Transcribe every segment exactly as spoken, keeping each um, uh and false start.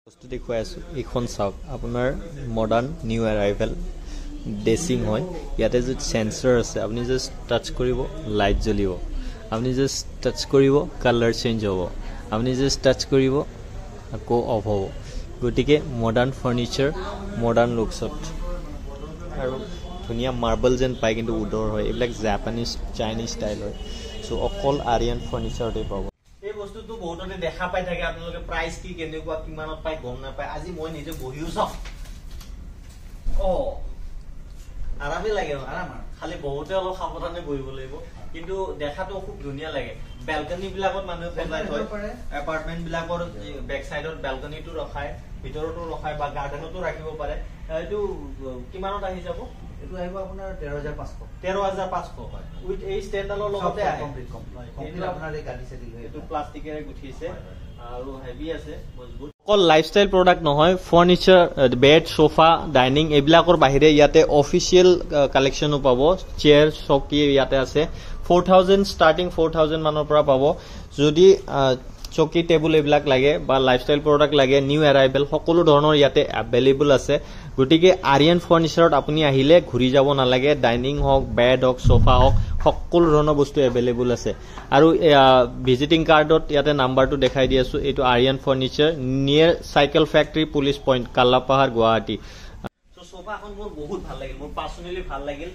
বস্তু দেখুৱাই আছো এইখন চাওক আপোনাৰ মডাৰ্ন নিউ এৰাইভেল ডেচিং হয় ইয়াতে যে সেন্সৰ আছে আপুনি জাস্ট টাচ কৰিব লাইট জ্বলিব আপুনি জাস্ট টাচ কৰিব কালাৰ চেঞ্জ হ'ব আপুনি জাস্ট টাচ কৰিব আকৌ অফ হ'ব গতিকে মডাৰ্ন ফাৰ্নিচাৰ মডাৰ্ন লুকছত আৰু ধুনীয়া মাৰ্বল যেন পায় কিন্তু উডৰ হয় এইবিলাক জাপানিজ চাইনিজ ষ্টাইল হয় সো অকল আৰিয়ান ফাৰ্নিচাৰতে পাব এই বস্তুটো বহুততে দেখা পাই থাকে আপোনালোকে প্ৰাইস কি কেনেকুৱা কিমানত পাই গম না পায় আজি মই নিজে বহিও চাও ও আৰামে লাগে আৰাম খালি বহুতে অলপ সাৱধানে বহিব লাগিব কিন্তু দেখাটো খুব ধুনীয়া লাগে ব্যালকনি বিলাকত মানুহে সজাই থয় এপাৰ্টমেন্ট বিলাকৰ বেক সাইডত ব্যালকনিটো ৰখায় ভিতৰতো ৰখায় বা গাৰ্ডেনতো ৰাখিব পাৰে এইটো কিমানত আহি যাব এটো আহিব আপোনাৰ তেৰ হাজাৰ পাঁচশ তেৰ হাজাৰ পাঁচশ হয় উইথ এই ষ্টেণ্ডালৰ লগতে কমপ্লিট কমপ্লিট আপোনাৰ এই গাড়ী সেটিং হয় এটো প্লাষ্টিকেৰে গুঠিছে আৰু হেভি আছে মজবুত অকল লাইফষ্টাইল প্ৰডাক্ট নহয় ফাৰ্নিচাৰ বেড সোফা ডাইনিং এবিলাকৰ বাহিৰে ইয়াতে অফিচিয়েল কালেকচনো পাব চেয়াৰ চকী ইয়াতে আছে four thousand starting four thousand মানৰ পৰা পাব যদি চকী টেবুল এবিলাক লাগে বা লাইফষ্টাইল প্ৰডাক্ট লাগে নিউ এৰাইভেল সকলো ধৰণৰ ইয়াতে अवेलेबल আছে গটিকে আৰিয়ান ফাৰ্নিচাৰত আপুনি আহিলে ঘুৰি যাব নালাগে ডাইনিং হক বেড হক সোফা হক সকলো ধৰণৰ বস্তু अवेलेबल আছে আৰু ভিজিটিং কাৰ্ডত ইয়াতে নাম্বাৰটো দেখাই দি আছো এটো Aryan furniture near cycle factory police point Kalapahar Guwahati so সোফাখন মোৰ বহুত ভাল লাগিল মোৰ পাৰ্সোনালি ভাল লাগিল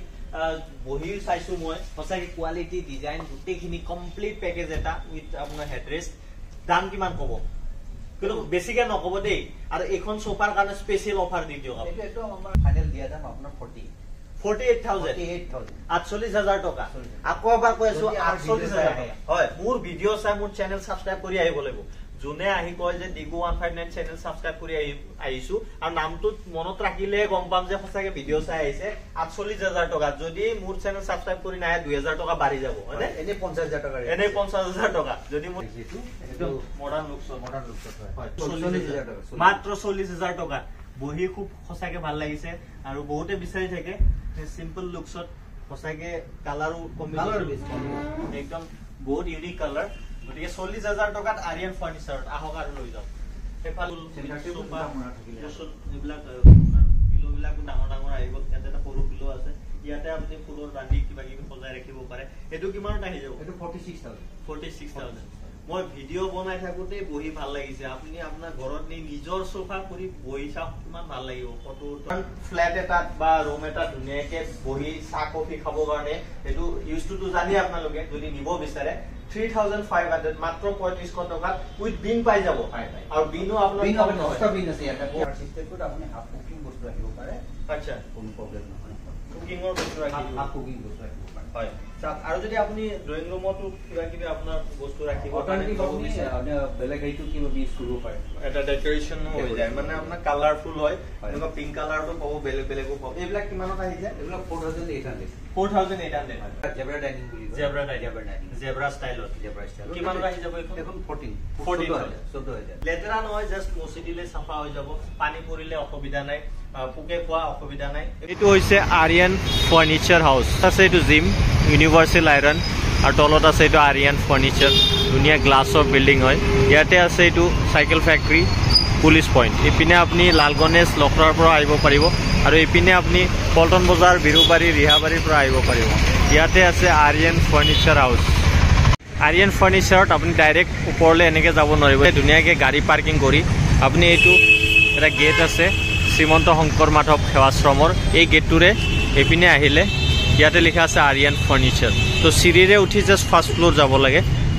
বহি চাইছো মই সঁচাকে কোৱালিটি ডিজাইন গুটেখিনি কমপ্লিট পেকেজ এটা উইথ আপোনাৰ হেডৰেষ্ট দাম কিমান কব কিন্তু বেছিকে নকব দেই আৰু এখন সোফাৰ কাৰণে স্পেশাল অফাৰ দি দিও আপুনি এটো আমাৰ ফাইনাল দিয়া দাম আপোনাৰ forty forty-eight thousand আঠচল্লিশ হাজাৰ টকা আকৌ এবাৰ কৈছো আঠচল্লিশ হাজাৰ টকা হয় মোৰ ভিডিও চাই মোৰ চেনেল সাবস্ক্ৰাইব কৰি আহিব লাগিব জুনে আহি কয় যে ডিগো one fifty-nine চেনেল সাবস্ক্ৰাইব কৰি আহিছো আৰু নামটো মনত ৰাখিলে গম পাম যে সঁচাকে ভিডিও চাই আহিছে আঠচল্লিশ হাজাৰ টকা যদি মোৰ চেনেল সাবস্ক্ৰাইব কৰি নাই দুই হাজাৰ টকা বাঢ়ি যাব হয় এনে পঞ্চাশ হাজাৰ টকা এনে পঞ্চাশ হাজাৰ টকা যদি মোৰ এটো মডাৰ্ন লুকছ মডাৰ্ন লুকছ হয় চল্লিশ হাজাৰ টকা মাত্ৰ চল্লিশ হাজাৰ টকা বহি খুব সঁচাকে ভাল লাগিছে আৰু বহুতে বিচাৰি থাকে সিম্পল লুকছত সঁচাকে কালাৰো কম্বিনেশন একদম বহুত ইউনিক কালাৰ গতিকে চল্লিশ হাজাৰ টকাত আৰিয়ান ফাৰ্নিচাৰত আহক আৰু লৈ যাওক এফাল সোফা আমরা থাকিলে এইবিলাক পিলো বিলাক ডাঙৰ ডাঙৰ আহিব ইয়াতে এটা সৰু পিলো আছে ইয়াতে আপুনি ফুলৰ বান্ধি কিবা কিবি সজাই ৰাখিব পাৰে এটো কিমানত আহি যাব এটো forty-six thousand forty-six thousand মই ভিডিও বনাই থাকোতে বহি ভাল লাগিছে আপুনি আপোনাৰ ঘৰত নি নিজৰ সোফা কৰি বহি চাওক কিমান ভাল লাগিব ফটো ফ্ল্যাট এটা বা ৰুম এটা ধুনীয়াকে বহি চা কফি খাব কাৰণে এটো ইউজ টু জানি আপোনালোকে যদি নিব বিচাৰে three thousand five hundred মাত্ৰ পঁয়ত্ৰিশ টকা উইথ বিন পাই যাব আৰু বিনো আপোনাৰ বিন আপোনাৰ এক্সট্ৰা বিন আছে এটা সিস্টেমত আপুনি হাফ কুকিং বস্তু ৰাখিব পাৰে আচ্ছা কোনো প্ৰবলেম নহয় কুকিংৰ বস্তু ৰাখিব হাফ কুকিং বস্তু ৰাখিব পাৰে হয় সাত আৰু যদি আপুনি ড্ৰয়িং ৰুমতো কিবা কিবি আপোনাৰ বস্তু ৰাখিব অল্টাৰনেটিভ আপুনি বেলেগ এইটো কিবা ইউজ কৰিব পাৰে এটা ডেকোৰেশন হৈ যায় মানে আপোনাৰ কালাৰফুল হয় এনেকুৱা পিংক কালাৰটো পাব বেলেগ বেলেগো পাব এইবিলাক কিমানত আহি যায় এইবিলাক four thousand eight hundred four thousand eight hundred zebra dining বুলি জেব্ৰা ডাইনিং জেব্ৰা ষ্টাইলত জেব্ৰা ষ্টাইল কিমানত আহি যাব এখন fourteen fourteen হাজাৰ লেতেৰা নহয় জাস্ট মচি দিলে সাফা হৈ যাব পানী পৰিলে অসুবিধা নাই পুকে খোৱা অসুবিধা নাই এটো হৈছে আৰিয়ান ফাৰ্নিচাৰ হাউস আছে এটো জিম ইউনিভাৰ্সাল আইৰন আৰু তলত আছে এটো আৰিয়ান ফাৰ্নিচাৰ দুনিয়া গ্লাছৰ বিল্ডিং হয় ইয়াতে আছে এটো সাইকেল ফ্যাক্টৰী পুলিশ পইণ্ট ইপিনে আপুনি লাল গণেশ লখৰাৰ পৰা আহিব পাৰিব আৰু ইপিনে আপুনি পল্টন বজাৰ বিৰুবাৰী ৰিহাবাৰীৰ পৰা আহিব পাৰিব ইয়াতে আছে আৰিয়ান ফাৰ্নিচাৰ হাউস আৰিয়ান ফাৰ্নিচাৰত আপুনি ডাইৰেক্ট ওপৰলৈ এনেকে যাব নোৱাৰিব ধুনীয়াকে গাড়ী পাৰ্কিং কৰি আপুনি এইটো এটা গেট আছে শ্ৰীমন্ত শংকৰ মাধৱ সেৱাশ্ৰমৰ এই গেটটোৰে এপিনে আহিলে ইয়াতে লিখা আছে আৰিয়ান ফাৰ্নিচাৰ তো চিৰিৰে উঠি জাস্ট ফাৰ্স্ট ফ্লোৰ যাব লাগে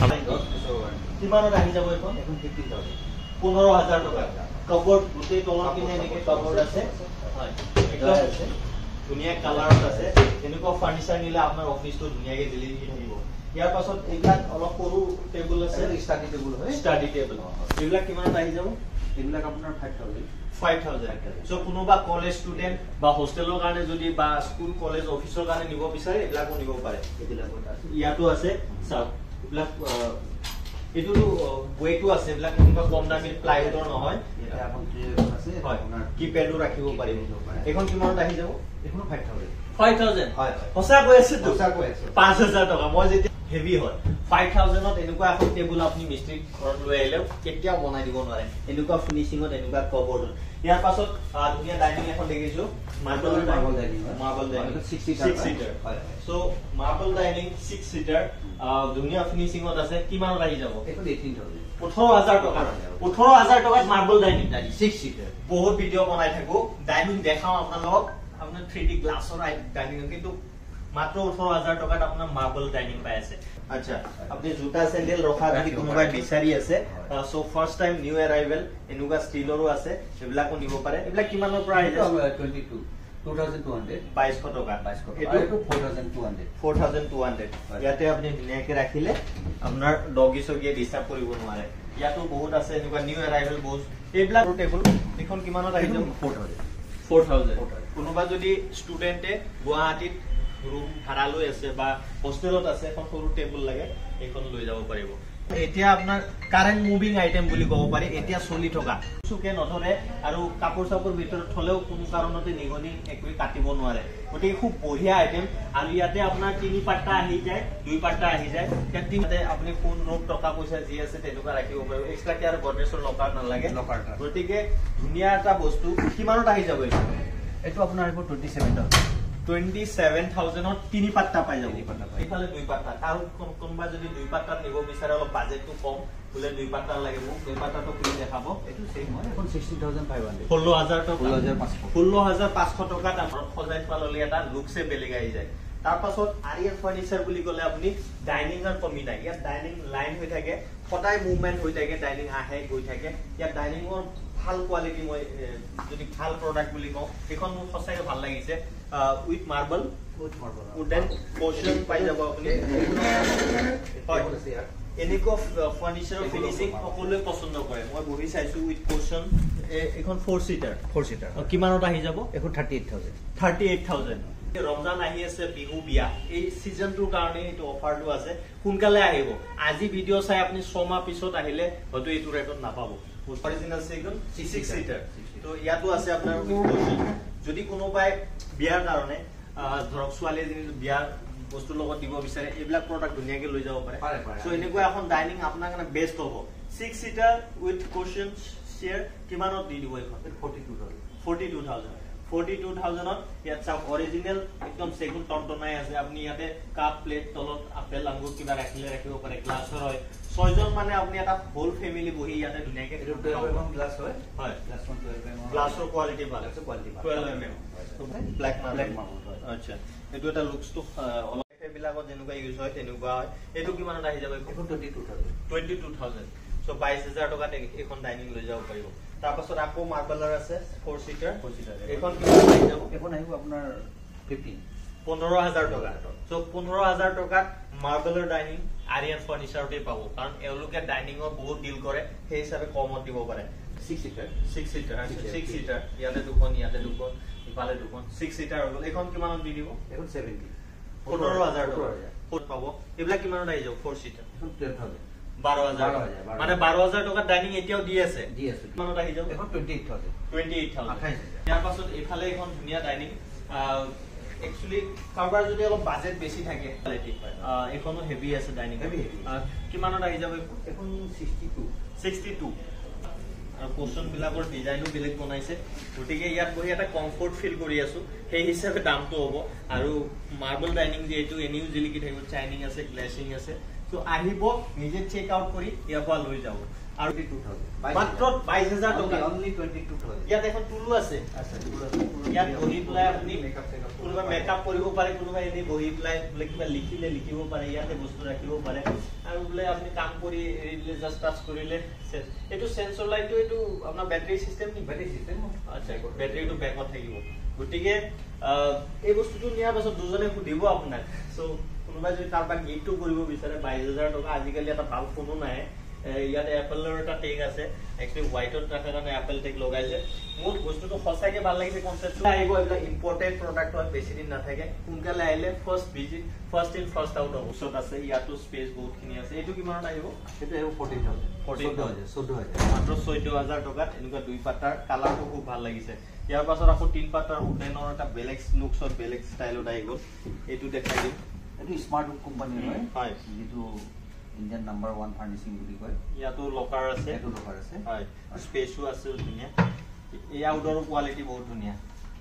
কিমানত আহি যাব এখন এখন fifteen thousand পোন্ধৰ হাজাৰ টকা কভাৰ গোটেই তলৰ কিনে এনেকে কভাৰ আছে হয় এটা আছে ধুনীয়া কালাৰত আছে এনেকুৱা ফাৰ্নিচাৰ নিলে আপোনাৰ অফিসটো ধুনীয়াকে জিলিকি থাকিব ইয়াৰ পাছত এইবিলাক অলপ সৰু টেবুল আছে ষ্টাডি টেবুল হয় ষ্টাডি টেবুল এইবিলাক কিমানত আহি যাব এইবিলাক আপোনাৰ five thousand সো কোনোবা কলেজ ষ্টুডেন্ট বা হোস্টেলৰ কাৰণে যদি বা স্কুল কলেজ অফিসৰ কাৰণে নিব বিচাৰে এইবিলাকো নিব পাৰে এইবিলাকো ইয়াতো আছে সব এইবিলাক এটো ওয়েটও আছে এইবিলাক কোনোবা কম দামী প্লাইউডৰ নহয় এটা আপন আছে হয় কিপ্যাডও ৰাখিব পাৰিব এখন কিমানত আহি যাব এখন five thousand five thousand হয় সঁচা কৈ আছে সঁচা কৈ আছে পাঁচ হাজাৰ টকা মই যেতিয়া হেভি হয় five thousand ত এনেকুৱা এখন টেবুল আপনি মিস্ত্রি ঘৰত লৈ আহিলে কেতিয়াও বনাই দিব নোৱাৰে এনেকুৱা ফিনিশিংত এনেকুৱা কভাৰত ইয়াৰ পাছত ধুনীয়া ডাইনিং এখন দেখিছো marble dining marble dining six seater হয় so marble dining six seater ধুনীয়া ফিনিশিংত আছে কিমানত আহি যাব এখন eighteen thousand eighteen thousand টকা eighteen thousand টকাত মাৰ্বল ডাইনিং six seater বহুত ভিডিও বনাই থাকো ডাইনিং দেখাও আপোনালোক আপোনাৰ three D গ্লাছৰ ডাইনিং কিন্তু মাত্ৰ eighteen thousand টকাত আপোনাৰ মাৰ্বল ডাইনিং পাই আছে আচ্ছা আপনি জুতা স্যান্ডেল ৰখা যদি কোনোবাই বিচাৰি আছে so first time new arrival এনেকুৱা ষ্টিলৰো আছে এবিলাকো নিব পাৰে এবিলাক কিমানৰ পৰা আহিছে twenty-two twenty-two hundred বাইশ টকা এটো four thousand two hundred four thousand two hundred ইয়াতে আপনি ধুনীয়াকে ৰাখিলে আপোনাৰ ডগি সগিয়ে ডিস্টার্ব কৰিব নোৱাৰে ইয়াতো বহুত আছে এনেকুৱা নিউ অ্যারাইভেল বহুত এইবিলাক টেবুল এখন কিমানত আহিছে four thousand কোনোবা যদি ষ্টুডেন্টে গুৱাহাটীত রুম ভাড়া লৈ আছে বা হোস্টেলত আছে এখন সৰু টেবুল লাগে এখন লৈ যাব পাৰিব এতিয়া আপোনাৰ কারেন্ট মুভিং আইটেম বুলি ক'ব পাৰি এতিয়া চলি থকা সুকে নধৰে আৰু কাপোৰ চাপোৰ ভিতৰত থলেও কোনো কাৰণতে নিগনি একোই কাটিব নোৱাৰে গতিকে খুব বঢ়িয়া আইটেম আৰু ইয়াতে আপোনাৰ তিনি পাট্টা আহি যায় দুই পাট্টা আহি যায় তিনিতে আপুনি কোন নোট টকা পইচা যি আছে তেনেকুৱা ৰাখিব পাৰিব এক্সট্ৰা কে আৰু গডৰেজৰ লকাৰ নালাগে গতিকে ধুনীয়া এটা বস্তু কিমানত আহি যাব এইটো আপোনাৰ আহিব twenty-seven thousand twenty-seven thousand ত তিনি পাট্টা পাই যাব ইফালে দুই পাট্টা আৰু কোনবা যদি দুই পাট্টা নিব বিচাৰে অলপ বাজেটটো কম বলে দুই পাট্টা লাগে মোক দুই পাট্টাটো খুলি দেখাব এটো সেম হয় এখন sixteen thousand five hundred ষোল্ল হাজাৰ টকা ষোল্ল হাজাৰ পাঁচশ টকাত আমাৰ খজাই পাললি এটা লুকসে বেলেগ আহি যায় তাৰ পাছত আৰিয়ান ফাৰ্নিচাৰ বুলি ক'লে আপুনি ডাইনিংৰ কমি নাই ইয়াত ডাইনিং লাইন হৈ থাকে সদায় মুভমেন্ট হৈ থাকে ডাইনিং আহে গৈ থাকে ইয়াত ডাইনিংৰ ভাল কোয়ালিটি মই যদি ভাল প্ৰডাক্ট বুলি কওঁ এখন মোৰ সঁচাই ভাল লাগিছে with marble with marble wooden portion পাই যাব আপুনি এনেকুৱা ফাৰ্নিচাৰৰ ফিনিশিং সকলোৱে পছন্দ কৰে মই বহি চাইছো উইথ পোৰ্শন এখন four seater four seater কিমানত আহি যাব এখন thirty-eight thousand thirty-eight thousand Ramzan আহি আছে বিহু বিয়া এই সিজনটোৰ কাৰণে এটো অফাৰটো আছে সোনকালে আহিব আজি ভিডিও চাই আপুনি ছয় মাহ পিছত আহিলে হয়তো এইটো ৰেটত নাপাব অৰিজিনাল সেগুন six seater তো ইয়াতো আছে আপোনাৰ যদি কোনোবাই বিয়াৰ কাৰণে ধৰক ছোৱালী যদি বিয়াৰ বস্তু লগত দিব বিচাৰে এইবিলাক প্ৰডাক্ট দুনিয়াকে লৈ যাব পাৰে সো এনেকুৱা এখন ডাইনিং আপোনাৰ কাৰণে বেস্ট হ'ব six seater with cushion chair কিমানত দি দিব এখন forty-two thousand forty-two thousand forty-two thousand ত ইয়াত সব অৰিজিনাল একদম সেগুন টনটনাই আছে আপনি ইয়াতে কাপ প্লেট তলত আপেল আঙ্গুৰ কিবা ৰাখিলে ৰাখিব পাৰে গ্লাছৰ হয় ছয়জন মানে আপনি এটা হোল ফ্যামিলি বহি ইয়াতে দুনিয়াকে twelve mm গ্লাছ হয় হয় গ্লাছ twelve mm গ্লাছৰ কোৱালিটি ভাল আছে quality twelve mm black black marble আচ্ছা এটো এটা লুকস তো অলপ বিলাকত যেনেকুৱা ইউজ হয় তেনেকুৱা হয় এটো কিমানত আহি যাব এখন twenty-two thousand twenty-two thousand so বাইশ হাজাৰ টকাত এখন ডাইনিং লৈ যাব পাৰিব তাৰ পাছত আকৌ মাৰ্বলৰ আছে four seater four seater এখন কিমান আহি যাব এখন আহিব আপোনাৰ fifteen fifteen হাজাৰ টকা সো fifteen হাজাৰ টকাত মাৰ্বলৰ ডাইনিং আৰিয়ান ফাৰ্নিচাৰতে পাব কাৰণ এওঁলোকে ডাইনিংৰ বহুত ডিল কৰে সেই হিচাপে কমত দিব পাৰে six seater six seater six seater ইয়াতে দুখন ইয়াতে দুখন ইফালে দুখন six seater হ'ল এখন কিমানত দি দিব এখন seventy fifteen হাজাৰ টকা পাব এইবিলাক কিমানত আহি যাব four seater এখন twelve thousand twelve thousand মানে twelve thousand টকা ডাইনিং এতিয়াও দি আছে দি আছে কিমানত আহি যাব এখন twenty-eight thousand twenty-eight thousand ইয়াৰ পাছত এফালে এখন ধুনীয়া ডাইনিং একচুয়ালি কাৰবাৰ যদি অলপ বাজেট বেছি থাকে এখনো হেভি আছে ডাইনিং হেভি কিমানত আহি যাব এখন sixty-two sixty-two আৰু পোৰ্শন বিলাকৰ ডিজাইনো বেলেগ বনাইছে গতিকে ইয়াত বহি এটা কমফৰ্ট ফিল কৰি আছো সেই হিচাপে দামটো হ'ব আৰু মাৰ্বল ডাইনিং যে এটো এনিউ জিলিকি থাকিব চাইনিং আছে গ্লেসিং আছে তো আহিব নিজে চেক আউট কৰি ইয়াৰ পৰা লৈ যাব আৰু twenty-two thousand মাত্ৰ বাইশ হাজাৰ টকা only twenty-two thousand ইয়াত এখন টুলু আছে আছে টুলু আছে ইয়াত বহি প্লাই আপুনি মেকআপ চেকআপ কোনোবা মেকআপ কৰিব পাৰে কোনোবা এনে বহি প্লাই বলে কিবা লিখিলে লিখিব পাৰে ইয়াতে বস্তু ৰাখিব পাৰে আৰু বলে আপুনি কাম কৰি এৰিলে জাস্ট টাচ কৰিলে এটো সেন্সৰ লাইটটো এটো আপোনাৰ বেটাৰি সিস্টেম নি বেটাৰি সিস্টেম আচ্ছা বেটাৰিটো বেকত থাকিব গতিকে এই বস্তুটো নিয়া পাছত দুজনে খুদিব আপোনাক সো কোনোবা যদি তাৰপা গিফটটো কৰিব বিচাৰে বাইশ হাজাৰ টকা আজিকালি এটা ভাল ফোনো নাই ইয়াতে এপলৰ এটা টেগ আছে একচুয়ালি হোয়াইটত ৰাখা কাৰণে এপল টেগ লগাইছে মোৰ বস্তুটো সঁচাকে ভাল লাগিছে কনসেপ্টটো আহিব এটা ইম্পৰ্টেন্ট প্ৰডাক্ট হয় বেছি দিন নাথাকে কোনকালে আহিলে first visit first in first out option আছে ইয়াতো স্পেস বহুতখিনি আছে এটো কিমানত আহিব এটো আহিব fourteen thousand fourteen thousand চৈধ্য হাজাৰ মাত্ৰ চৈধ্য হাজাৰ টকাত এনেকুৱা দুই পাটাৰ কালাৰটো খুব ভাল লাগিছে ইয়াৰ পাছত আকৌ তিন পাটাৰ উডেনৰ এটা বেলেগ লুকছত বেলেগ ষ্টাইলত আহি গ'ল এটো দেখাই দিম এটো স্মার্ট বুক কোম্পানি হয় হয় যেটো ইন্ডিয়ান নাম্বার ওয়ান ফার্নিশিং বুলি কয় ইয়াতো লকাৰ আছে এটো লকাৰ আছে হয় স্পেসও আছে ধুনিয়া এই আউটডোৰ কোৱালিটি বহুত ধুনিয়া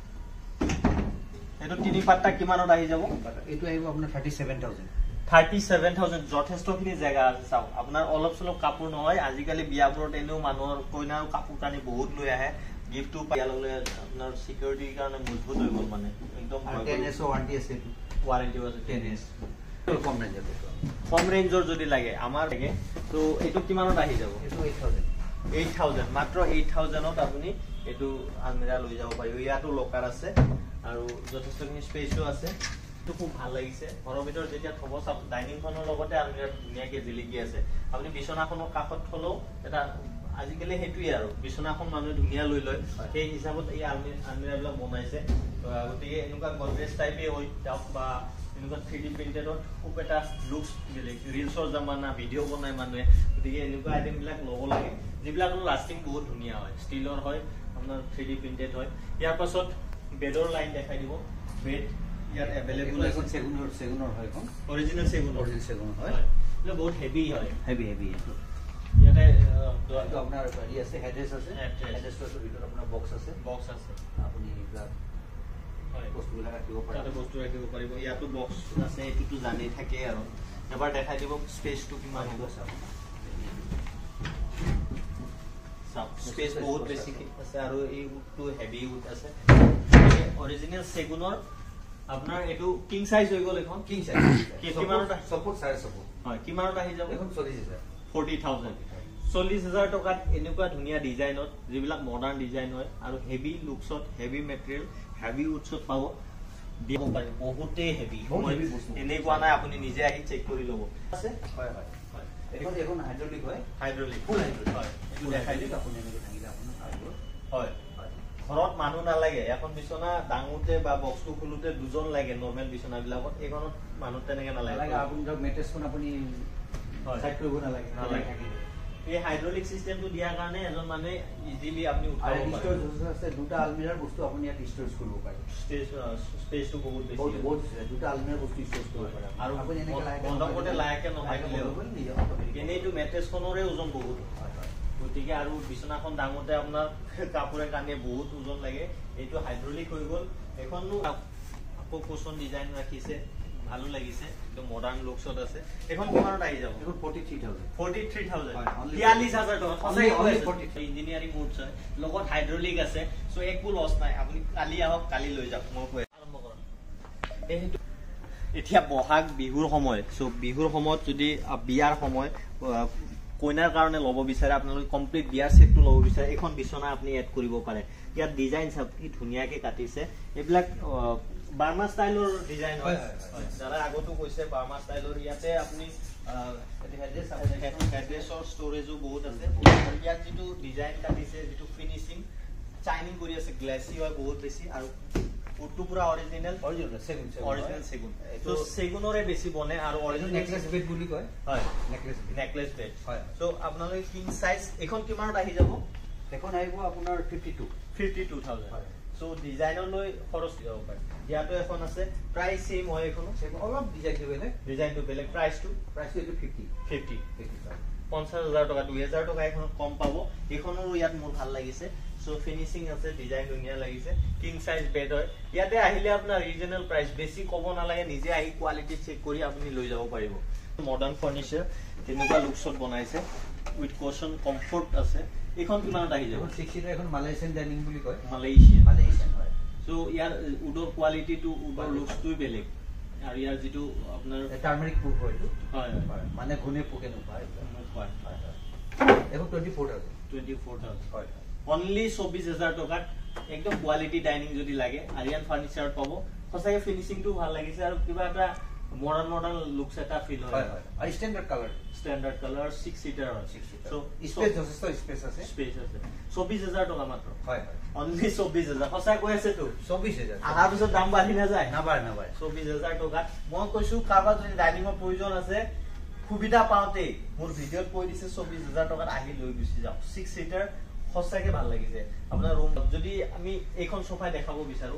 এটো তিনি পাট্টা কিমানত আহি যাব এটো আহিব আপোনাৰ thirty-seven thousand thirty-seven thousand যথেষ্টখিনি জায়গা আছে চাও আপোনাৰ অলপ চলপ কাপোৰ নহয় আজিকালি বিয়াবোৰত এনেও মানুহৰ কইনাৰ কাপোৰ কানি বহুত লৈ আহে গিফটটো পাইয়াললে আপোনাৰ সিকিউৰিটিৰ কাৰণে মজবুত হৈ গল মানে একদম ten years ওয়ারেন্টি আছে ওয়ারেন্টি আছে ten years কম ৰেঞ্জৰ কম ৰেঞ্জৰ যদি লাগে আমাৰ লাগে তো এটো কিমানত আহি যাব এটো eight thousand eight thousand মাত্ৰ eight thousand ত আপুনি এটো আলমিৰা লৈ যাব পাৰিব ইয়াতো লকাৰ আছে আৰু যথেষ্টখিনি স্পেসও আছে তো খুব ভাল লাগিছে ঘৰৰ ভিতৰত যেতিয়া থব সব ডাইনিং খনৰ লগতে আলমিৰা ধুনীয়াকৈ জিলিকি আছে আপুনি বিছনাখনৰ কাষত থলেও এটা আজিকালি হেতুই আৰু বিছনাখন মানুহে ধুনীয়া লৈ লয় সেই হিচাপত এই আলমিৰাবিলাক বনাইছে গতিকে এনেকুৱা গডৰেজ টাইপে হৈ যাওক বা এনেকুৱা থ্ৰী ডি প্ৰিণ্টেডত খুব এটা লুকছ বেলেগ ৰিলছৰ জামানা ভিডিঅ' বনাই মানুহে গতিকে এনেকুৱা আইটেমবিলাক ল'ব লাগে যিবিলাকৰ লাষ্টিং বহুত ধুনীয়া হয় ষ্টিলৰ হয় আপোনাৰ থ্ৰী ডি প্ৰিণ্টেড হয় ইয়াৰ পাছত বেডৰ লাইন দেখাই দিব বেড ইয়াত এভেইলেবল এখন সেগুনৰ সেগুনৰ হয় এখন অৰিজিনেল সেগুন অৰিজিনেল সেগুন হয় এটা বহুত হেভি হয় হেভি হেভি ইয়াতে তো আপোনাৰ হেৰি আছে হেডৰেস আছে হেডৰেসৰ ভিতৰত আপোনাৰ বক্স আছে বক্স আছে আপুনি এইবিলাক হয় বস্তুবিলাক ৰাখিব পাৰে তাতে বস্তু ৰাখিব পাৰিব ইয়াতো বক্স আছে এটোটো জানি থাকে আৰু এবাৰ দেখাই দিব স্পেসটো কিমান হ'ব চাওক চাওক স্পেস বহুত বেছি আছে আৰু এই উডটো হেভি উড আছে অৰিজিনেল সেগুনৰ আপোনাৰ এটো কিং সাইজ হৈ গল এখন কিং সাইজ কিমানত সাপোর্ট সাইজ সাপোর্ট হয় কিমানত আহি যাব এখন forty thousand forty thousand চল্লিশ হাজাৰ টকাত এনেকুৱা ধুনীয়া ডিজাইনত যিবিলাক মডাৰ্ন ডিজাইন হয় আৰু হেভি লুকছত হেভি মেটেৰিয়েল হেভি উডছত পাব দিব পাৰি বহুতে হেভি এনেকুৱা নাই আপুনি নিজে আহি চেক কৰি ল'ব আছে হয় হয় হয় এখন এখন হাইড্ৰলিক হয় হাইড্ৰলিক ফুল হাইড্ৰলিক হয় এইটো দেখাই দিম আপুনি এনেকৈ থাকিলে আপোনাৰ পাৰিব হয় ঘৰত মানুহ নালাগে এখন বিছনা ডাঙুতে বা বক্সটো খুলুতে দুজন লাগে নৰ্মেল বিছনাবিলাকত এইখনত মানুহ তেনেকে নালাগে আপুনি ধৰক মেট্ৰেছখন আপুনি সাইড কৰিব নালাগে নালাগে এই হাইড্ৰলিক সিস্টেমটো দিয়াৰ কাৰণে এজন মানে ইজিলি আপুনি উঠাব পাৰে ষ্ট'ৰেজ আছে দুটা আলমিৰাৰ বস্তু আপুনি ইয়াত ষ্ট'ৰেজ কৰিব পাৰে স্পেস স্পেসটো বহুত বেছি বহুত বহুত দুটা আলমিৰাৰ বস্তু ষ্ট'ৰেজ কৰিব পাৰে আৰু আপুনি এনেকৈ লাহে বন্ধ করতে লাহেকে নহয় এনেইটো মেট্ৰেছখনৰে ওজন বহুত গতিকে আৰু বিছনাখন ডাঙতে আপোনাৰ কাপোৰে কানিয়ে বহুত ওজন লাগে এইটো হাইড্ৰলিক হৈ গল এখনো আকৌ কোচন ডিজাইন ৰাখিছে ভালো লাগিছে একদম মডাৰ্ন লুকছত আছে এখন কিমানত আহি যাব এখন forty-three thousand forty-three thousand forty-three হাজাৰ টকা সঁচাই ইঞ্জিনিয়াৰিং মোডছ হয় লগত হাইড্ৰলিক আছে সো একো লছ নাই আপুনি কালি আহক কালি লৈ যাওক মই কৈ আৰম্ভ কৰক এতিয়া বহাগ বিহুৰ সময় সো বিহুৰ সময়ত যদি বিয়াৰ সময় কইনাৰ কাৰণে ল'ব বিচাৰে আপোনালোকে কমপ্লিট বিয়াৰ সেটটো ল'ব বিচাৰে এখন বিছনা আপুনি এড কৰিব পাৰে ইয়াত ডিজাইন সব কি ধুনীয়াকৈ কাটিছে এইবিলাক বাৰ্মা ষ্টাইলৰ ডিজাইন হয় যারা আগতো কৈছে বাৰ্মা ষ্টাইলৰ ইয়াতে আপুনি হেডৰেছৰ ষ্ট'ৰেজো বহুত আছে আৰু ইয়াত যিটো ডিজাইন কাটিছে যিটো ফিনিচিং চাইনিং কৰি আছে গ্লাসি হয় বহুত বেছি আৰু উডটো পুৰা অৰিজিনেল অৰিজিনেল সেগুন অৰিজিনেল সেগুন তো সেগুনৰে বেছি বনে আৰু অৰিজিনেল নেকলেস বেড বুলি কয় হয় নেকলেস নেকলেস বেড হয় সো আপোনালোকে কিং সাইজ এখন কিমানত আহি যাব এখন আহিব আপোনাৰ fifty-two fifty-two thousand হয় সো ডিজাইনৰ লৈ খৰচ দিব পাৰে ইয়াতো এখন আছে প্ৰাইস সেম হয় এখন অলপ ডিজাইনটো বেলেগ ডিজাইনটো বেলেগ প্ৰাইসটো প্ৰাইসটো এইটো fifty fifty fifty পঞ্চাশ হাজাৰ টকা দুই হাজাৰ টকা এখন কম পাব এইখনৰো ইয়াত মোৰ ভাল লাগিছে সো ফিনিশিং আছে ডিজাইন ধুনীয়া লাগিছে কিং সাইজ বেড হয় ইয়াতে আহিলে আপোনাৰ ৰিজনেবল প্ৰাইস বেছি কব নালাগে নিজে আহি কোৱালিটি চেক কৰি আপুনি লৈ যাব পাৰিব মডাৰ্ন ফাৰ্নিচাৰ তেনেকুৱা লুকছত বনাইছে উইথ কোশন কমফৰ্ট আছে এখন কিমানত আহি যাব six seater এখন মালয়েছিয়ান ডাইনিং বুলি কয় মালয়েছিয়ান মালয়েছিয়ান হয় সো ইয়াৰ উডৰ কোৱালিটিটো উডৰ লুকছটো বেলেগ আৰু ইয়াৰ যিটো আপোনাৰ টাৰ্মারিক প্রুফ হয় তো হয় মানে ঘুনে পোকে নপায় হয় এখন twenty-four thousand twenty-four thousand হয় অনলি চৌবিশ হাজাৰ টকাত একদম কোৱালিটি ডাইনিং যদি লাগে আৰিয়ান ফাৰ্নিচাৰত পাব সঁচাকে ফিনিশিংটো ভাল লাগিছে আৰু কিবা এটা মডাৰ্ন মডাৰ্ন লুকছ এটা ফিল হয় হয় হয় আৰু standard colour standard colour six seater হয় six seater সো স্পেস যথেষ্ট স্পেস আছে স্পেস আছে চৌবিশ হাজাৰ টকা মাত্ৰ হয় হয় অনলি চৌবিশ হাজাৰ সঁচা কৈ আছে তো চৌবিশ হাজাৰ আহাৰ পিছত দাম বাঢ়ি নাযায় নাবাৰ নাবাৰ চৌবিশ হাজাৰ টকাত মই কৈছো কাৰোবাৰ যদি ডাইনিঙৰ প্ৰয়োজন আছে সুবিধা পাওঁতে মোৰ ভিডিঅ'ত কৈ দিছে চৌবিশ হাজাৰ টকাত আহি লৈ গুচি যাওক six সিটাৰ সঁচাকে ভাল লাগিছে আপোনাৰ ৰুম যদি আমি এইখন সোফা দেখাব বিচাৰো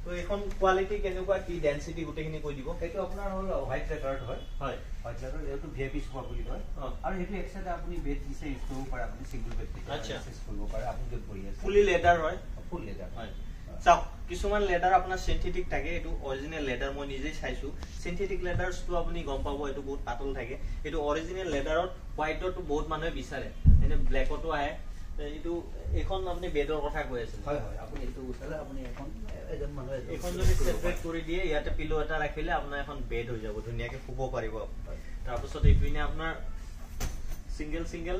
তো এখন কোৱালিটি কেনেকুৱা কি ডেনসিটি গুটেখিনি কৈ দিব এইটো আপোনাৰ হল হোৱাইট লেটাৰত হয় হয় হোৱাইট লেটাৰ এইটো ভিআইপি সোফা বুলি কয় আৰু এইটো এক্সট্ৰা আপুনি বেড দিছে ইউজ কৰিব পাৰে আপুনি সিঙ্গল বেড আচ্ছা ইউজ কৰিব পাৰে আপুনি যত বহি আছে ফুলি লেদাৰ হয় ফুল লেদাৰ হয় চাওক কিছুমান লেদাৰ আপোনাৰ সিনথেটিক থাকে এটো অৰিজিনাল লেদাৰ মই নিজে চাইছো সিনথেটিক লেদাৰছটো আপুনি গম পাব এটো বহুত পাতল থাকে এটো অৰিজিনাল লেদাৰত হোৱাইটটো বহুত মানুহে বিচাৰে এনে ব্ল্যাকটো আহে এটো এখন আপুনি বেডৰ কথা কৈ আছে হয় হয় আপুনি এটো উঠালে আপুনি এখন এজন মানুহ এখন যদি সেপাৰেট কৰি দিয়ে ইয়াতে পিলো এটা ৰাখিলে আপোনাৰ এখন বেড হৈ যাব ধুনিয়াকে শুব পাৰিব তাৰ পিছত এইপিনে আপোনাৰ সিঙ্গেল সিঙ্গেল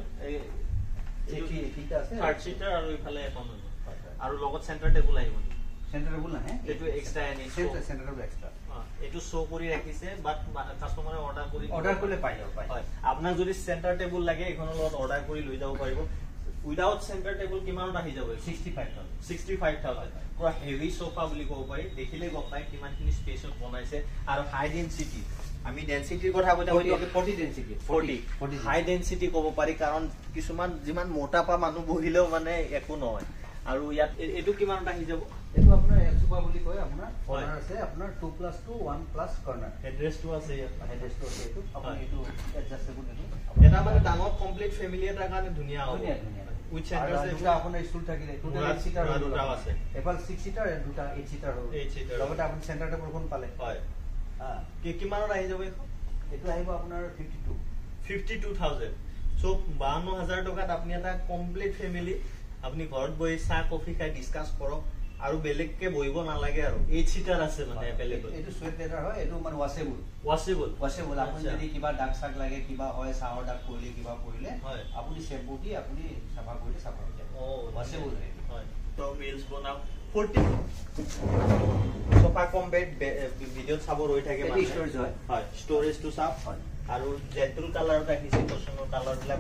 এটি ঠিক আছে থাৰ্ড সিটাৰ আৰু ইফালে এখন আৰু লগত সেন্টাৰ টেবুল আহিব সেন্টাৰ টেবুল নাহে এটো extra any centre centre table extra এটো শো কৰি ৰাখিছে বাট কাস্টমাৰে অৰ্ডাৰ কৰি অৰ্ডাৰ কৰিলে পাই যাব পাই হয় আপোনাক যদি সেন্টাৰ টেবুল লাগে এখনৰ লগত অৰ্ডাৰ কৰি লৈ যাব পাৰিব উইদাউট সেন্টাৰ টেবুল কিমানত আহি যাব sixty five thousand sixty five thousand পুৰা হেভি সোফা বুলি ক'ব পাৰি দেখিলে গম পায় কিমানখিনি স্পেচত বনাইছে আৰু হাই ডেনসিটি আমি ডেনসিটিৰ কথা কৈতা হয়তো forty density forty high density ক'ব পাৰি কাৰণ কিছুমান যিমান মোটাপা মানুহ বহিলেও মানে একো নহয় আৰু ইয়াত এটো কিমানত আহি যাব এটো আপোনাৰ এলসুপা বুলি কয় আপোনাৰ কৰ্নাৰ আছে আপোনাৰ two plus two one plus corner এড্ৰেছটো আছে ইয়াত এড্ৰেছটো আছে এটো আপুনি এটো এডজাস্টেবল এটো এটা মানে ডাঙৰ কমপ্লিট ফেমিলি এটাৰ কাৰণে ধুনিয়া হ'ব ধুনিয়া ধুনিয়া উইথ সেন্টাৰ আছে দুটা আপোনাৰ স্টুল থাকিলে টোটাল এইট সিটাৰ দুটা আছে এফাল ছিক্স সিটাৰ আৰু দুটা এইট সিটাৰ হ'ব এইট সিটাৰ লগতে আপুনি সেন্টাৰ টেবুল কোন পালে হয় হা কি কিমানত আহি যাব এখন এটো আহিব আপোনাৰ fifty two fifty two thousand so বাৱন্ন হাজাৰ টকাত আপুনি এটা কমপ্লিট ফেমিলি আপুনি ঘৰত বহি চাহ কফি খাই ডিসকাস কৰক আৰু বেলেগকে বহিব নালাগে আৰু এইট সিটাৰ আছে মানে अवेलेबल এটো সুইট লেদাৰ হয় এটো মানে ওয়াশেবল ওয়াশেবল ওয়াশেবল আপুনি যদি কিবা দাগ সাগ লাগে কিবা হয় চাহৰ দাগ পৰিলে কিবা পৰিলে হয় আপুনি শ্যাম্পু দি আপুনি সাফা কৰিলে সাফা হৈ যাব ও ওয়াশেবল হয় তো ৰিলস বনাও forty sofa cum bed video চাব ৰৈ থাকে মানে ষ্টৰেজ হয় হয় ষ্টৰেজটো চাপ হয় আৰু জেন্টল কালাৰত আহিছে পছন্দৰ কালাৰ বিলাক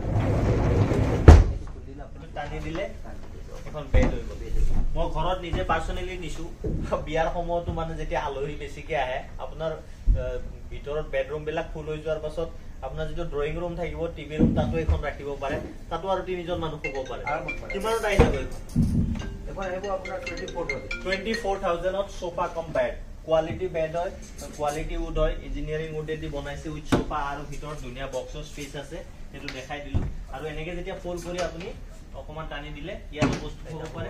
টানি দিলে এখন বেড হৈ গ'ল মই ঘৰত নিজে পাৰ্সোনালি নিছো বিয়াৰ সময়তো মানে যেতিয়া আলহী বেছিকে আহে আপোনাৰ ভিতৰত বেডৰুম বিলাক ফুল হৈ যোৱাৰ পাছত আপোনাৰ যেটো ড্ৰয়িং ৰুম থাকিব টিভি ৰুম তাতো এখন ৰাখিব পাৰে তাতো আৰু তিনিজন মানুহ শুব পাৰে কিমানত আহি যাব এখন আহিব আপোনাৰ টুৱেণ্টি ফ'ৰ থাউজেণ্ডত sofa cum bed quality bed হয় কোৱালিটি উড হয় ইঞ্জিনিয়াৰিং উডে দি বনাইছে উইথ সোফা আৰু ভিতৰত ধুনিয়া বক্সৰ স্পেচ আছে এটো দেখাই দিলো আৰু এনেকে যেতিয়া ফোল্ড কৰি আপুনি অকমান টানি দিলে ইয়াত বস্তু হ'ব পাৰে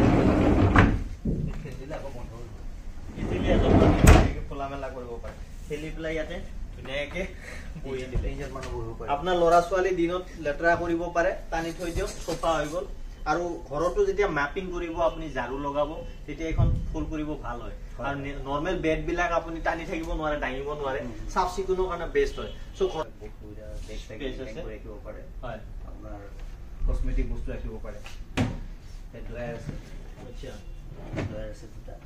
দিলে আকৌ বন্ধ হৈ ইজিলি এজন খোলা মেলা কৰিব পাৰে খেলি পেলাই ইয়াতে ধুনিয়াকে বহি দিলে ইঞ্জিন মানুহ বহিব পাৰে আপোনাৰ লৰা ছোৱালী দিনত লেটৰা কৰিব পাৰে টানি থৈ দিয়ক সোফা হৈ গ'ল আৰু ঘৰটো যেতিয়া ম্যাপিং কৰিব আপুনি ঝাৰু লগাব তেতিয়া এখন ফুল কৰিব ভাল হয় আৰু নরমাল বেড বিলাক আপুনি টানি থাকিব নোৱাৰে দাঙিব নোৱাৰে সাফ সিকুনৰ কাৰণে বেস্ট হয় সো ঘৰ বেড স্পেচ আছে ৰাখিব পাৰে হয় আপোনাৰ কসমেটিক বস্তু ৰাখিব পাৰে ড্ৰায়াৰ আছে আচ্ছা ড্ৰায়াৰ আছে দুটা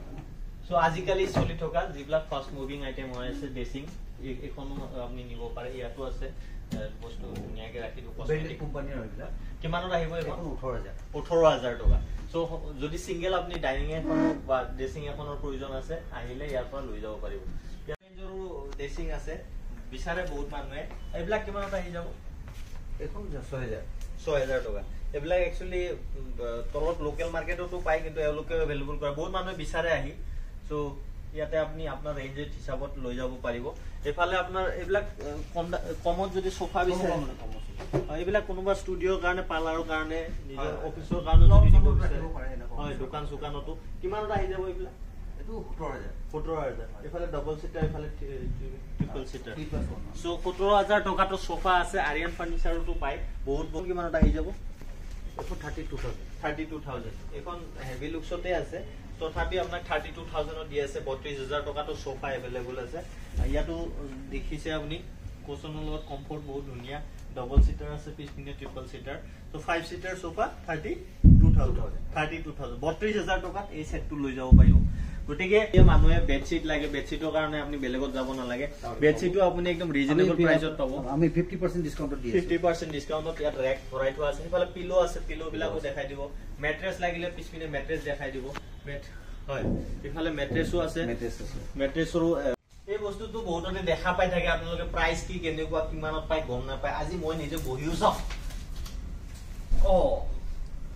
সো আজিকালি চলি থকা যিবিলাক ফাষ্ট মুভিং আইটেম হৈ আছে ড্ৰেছিং এখনো আপুনি নিব পাৰে ইয়াতো আছে বস্তু ধুনিয়াকে ৰাখি দিব কসমেটিক কোম্পানীৰ হইলা কিমানত আহিব এখন ওঠৰ হাজাৰ ওঠৰ হাজাৰ টকা সো যদি সিঙ্গেল আপুনি ডাইনিং এখন বা ড্ৰেছিং এখনৰ প্ৰয়োজন আছে আহিলে ইয়াৰ পৰা লৈ যাব পাৰিব ইয়াৰ ৰেঞ্জৰো ড্ৰেছিং আছে বিচাৰে বহুত মানুহে এইবিলাক কিমানত আহি যাব এখন ছয় হাজাৰ ছয় হাজাৰ টকা এইবিলাক একচুয়ালি তলত লোকেল মার্কেটতো পাই কিন্তু এওঁলোকে এভেইলেবল কৰে বহুত মানুহে বিচাৰে আহি সো ইয়াতে আপনি আপনার রেঞ্জের হিসাবত লৈ যাব পাৰিব এফালে আপনার এইবিলাক কমত যদি সোফা বিচাৰে এইবিলাক কোনোবা ষ্টুডিওৰ কাৰণে পাৰ্লাৰৰ কাৰণে নিজৰ অফিচৰ কাৰণে যদি দিব বিচাৰে হয় দোকান সুকানতো কিমানত আহি যাব এইবিলাক এটো সোতৰ হাজাৰ সোতৰ হাজাৰ এফালে ডাবল সিটাৰ এফালে ট্ৰিপল সিটাৰ সো সোতৰ হাজাৰ টকাটো সোফা আছে আৰিয়ান ফাৰ্নিচাৰটো পাই বহুত বহুত কিমানত আহি যাব এখন thirty two thousand thirty two thousand এখন হেভি লুকছতে আছে তথাপি আপোনাক থাৰ্টি টু থাউজেণ্ডত দি আছে বত্ৰিশ হাজাৰ টকাটো সোফা এভেইলেবল আছে ইয়াতো দেখিছে আপুনি কোচনৰ লগত কমফৰ্ট বহুত ধুনিয়া ডাবল সিটাৰ আছে পিছপিনে ট্ৰিপল সিটাৰ তো five seater sofa thirty two thousand thirty two thousand বত্ৰিশ হাজাৰ টকাত এই সেটটো লৈ যাব পাৰিব গতিকে এই মানুহে বেডশিট লাগে বেডশিটৰ কাৰণে আপুনি বেলেগত যাব নালাগে বেডশিটটো আপুনি একদম ৰিজনেবল প্ৰাইসত পাব আমি ফিফটি পাৰ্চেণ্ট ডিসকাউন্টত দি আছো ফিফটি পাৰ্চেণ্ট ডিসকাউন্টত ইয়াত ৰেক ভৰাই থোৱা আছে ইফালে পিলো আছে পিলো বিলাকো দেখাই দিব মেট্ৰেছ লাগিলে পিছপিনে মেট্ৰেছ দেখাই দিব মেট হয় ইফালে মেট্ৰেছও আছে মেট্ৰেছ আছে মেট্ৰেছৰো এই বস্তুটো বহুততে দেখা পাই থাকে আপোনালোকে প্ৰাইস কি কেনেকুৱা কিমানত পাই গম নাপায় আজি মই নিজে বহিও চাও অ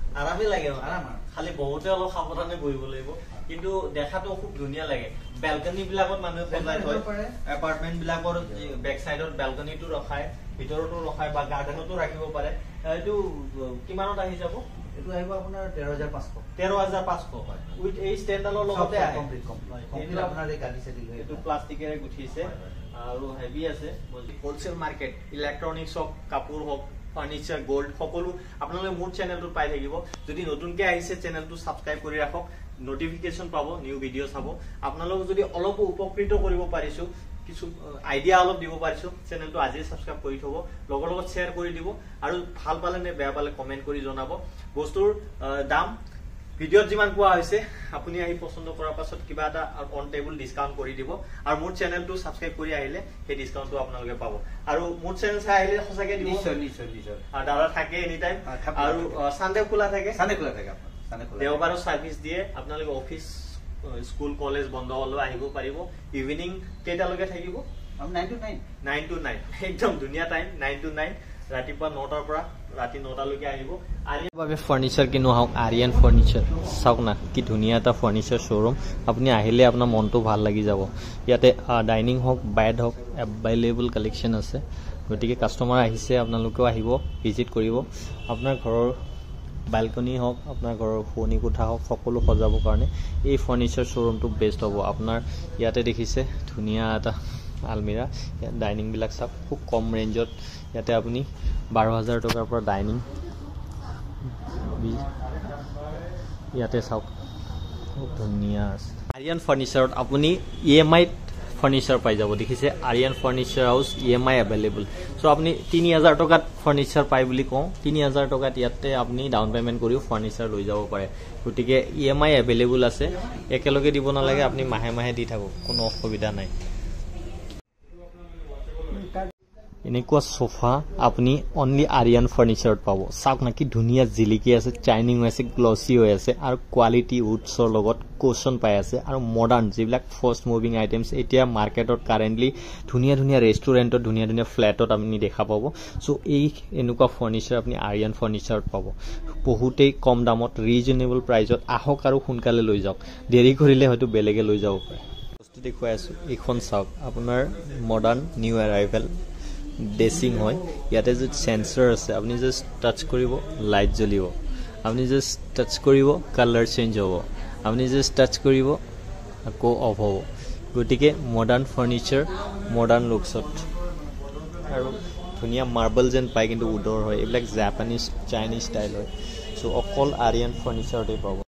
আৰামে লাগে আৰাম খালি বহুতে অলপ সাৱধানে বহিব লাগিব কিন্তু দেখাটো খুব ধুনীয়া লাগে বেলকনি বিলাকত মানুহে সজাই থয় এপাৰ্টমেন্ট বিলাকৰ বেক সাইডত বেলকনিটো ৰখায় ভিতৰতো ৰখায় বা গাৰ্ডেনতো ৰাখিব পাৰে এইটো কিমানত আহি যাব এইটো আহিব আপোনাৰ তেৰ হাজাৰ পাঁচশ তেৰ হাজাৰ পাঁচশ হয় উইথ এই ষ্টেণ্ডালৰ লগতে আহে কমপ্লিট কমপ্লিট আপোনাৰ এই গাড়ী চেটি লৈ এইটো প্লাষ্টিকেৰে গুঠিছে আৰু হেভি আছে হোলচেল মাৰ্কেট ইলেক্ট্ৰনিক্স হওক কাপোৰ হওক ফাৰ্নিচাৰ গোল্ড সকলো আপোনালোকে মোৰ চেনেলটোত পাই থাকিব যদি নতুনকৈ আহিছে চেনেলটো ছাবস্ক্ৰাইব কৰি ৰাখক নোটিফিকেশ্যন পাব নিউ ভিডিঅ' চাব আপোনালোকক যদি অলপ উপকৃত কৰিব পাৰিছো কিছু আইডিয়া অলপ দিব পাৰিছো চেনেলটো আজি ছাবস্ক্ৰাইব কৰি থব লগৰ লগত শ্বেয়াৰ কৰি দিব আৰু ভাল পালে নে বেয়া পালে কমেন্ট কৰি জনাব বস্তুৰ দাম ভিডিঅ'ত যিমান কোৱা হৈছে আপুনি আহি পছন্দ কৰাৰ পাছত কিবা এটা অন টেবল ডিসকাউন্ট কৰি দিব আৰু মোৰ চেনেলটো ছাবস্ক্ৰাইব কৰি আহিলে সেই ডিসকাউন্টটো আপোনালোকে পাব আৰু মোৰ চেনেল চাই আহিলে সঁচাকে দিব নিশ্চয় নিশ্চয় নিশ্চয় আৰু দাদা থাকে এনি টাইম আৰু সানডে খোলা থাকে সানডে খোলা থাকে আপোনাৰ সানডে খোলা দেওবাৰৰ সাৰ্ভিস দিয়ে আপোনালোকে অফিস স্কুল কলেজ বন্ধ হলে আহিব পাৰিব ইভিনিং কেইটালৈকে থাকিব nine to nine nine to nine একদম ধুনীয়া টাইম নাইন টু নাইন ৰাতিপুৱা নটাৰ পৰা ৰাতি নটালৈকে আহিব আৰিয়ান বাবে ফাৰ্নিচাৰ কিনো আহক আৰিয়ান ফাৰ্নিচাৰ চাওক না কি ধুনীয়া এটা ফাৰ্নিচাৰ শ্ব'ৰুম আপুনি আহিলে আপোনাৰ মনটো ভাল লাগি যাব ইয়াতে ডাইনিং হওক বেড হওক এভেইলেবল কালেকশ্যন আছে গতিকে কাষ্টমাৰ আহিছে আপোনালোকেও আহিব ভিজিট কৰিব আপোনাৰ ঘৰৰ বালকনি হওক আপোনাৰ ঘৰৰ শোৱনি কোঠা হওক সকলো সজাবৰ কাৰণে এই ফাৰ্নিচাৰ শ্ব'ৰুমটো বেষ্ট হ'ব আপোনাৰ ইয়াতে দেখিছে ধুনীয়া এটা আলমিৰা ডাইনিং বিলাক চাওক খুব কম ৰেঞ্জত ইয়াতে আপুনি বাৰ হাজাৰ টকাৰ পৰা ডাইনিং ইয়াতে চাওক খুব ধুনীয়া আছে আৰিয়ান ফাৰ্নিচাৰত আপুনি ই এম আইত ফাৰ্নিচাৰ পাই যাব দেখিছে Aryan furniture house E M I available চ' আপুনি তিনি হাজাৰ টকাত ফাৰ্নিচাৰ পাই বুলি কওঁ তিনি হাজাৰ টকাত ইয়াতে আপুনি ডাউন পে'মেণ্ট কৰিও ফাৰ্নিচাৰ লৈ যাব পাৰে গতিকে ই এম আই এভেইলেবল আছে একেলগে দিব নালাগে আপুনি মাহে মাহে দি থাকক কোনো অসুবিধা নাই এনেকুৱা সোফা আপুনি অনলি আৰিয়ান ফাৰ্নিচাৰত পাব চাওক না কি ধুনীয়া জিলিকি আছে চাইনিং হৈ আছে গ্লসি হৈ আছে আৰু কোৱালিটি উডছৰ লগত কোশ্যন পাই আছে আৰু মডাৰ্ণ যিবিলাক ফাষ্ট মুভিং আইটেমছ এতিয়া মাৰ্কেটত কাৰেণ্টলি ধুনীয়া ধুনীয়া ৰেষ্টুৰেণ্টত ধুনীয়া ধুনীয়া ফ্লেটত আপুনি দেখা পাব চ' এই এনেকুৱা ফাৰ্নিচাৰ আপুনি আৰিয়ান ফাৰ্নিচাৰত পাব বহুতেই কম দামত ৰিজনেবল প্ৰাইজত আহক আৰু সোনকালে লৈ যাওক দেৰি কৰিলে হয়তো বেলেগে লৈ যাব পাৰে বস্তু দেখুৱাই আছোঁ এইখন চাওক আপোনাৰ মডাৰ্ণ নিউ এৰাইভেল ড্ৰেছিং হয় ইয়াতে যে সেন্সৰ আছে আপুনি জাস্ট টাচ কৰিব লাইট জ্বলিব আপুনি জাস্ট টাচ কৰিব কালাৰ চেঞ্জ হ'ব আপুনি জাস্ট টাচ কৰিব আকৌ অফ হ'ব গতিকে মডাৰ্ণ ফাৰ্নিচাৰ মডাৰ্ণ লুকছত আৰু ধুনীয়া মাৰ্বল যেন পায় কিন্তু উডৰ হয় এইবিলাক জাপানিজ চাইনিজ ষ্টাইল হয় চ' অকল আৰিয়ান ফাৰ্নিচাৰতে পাব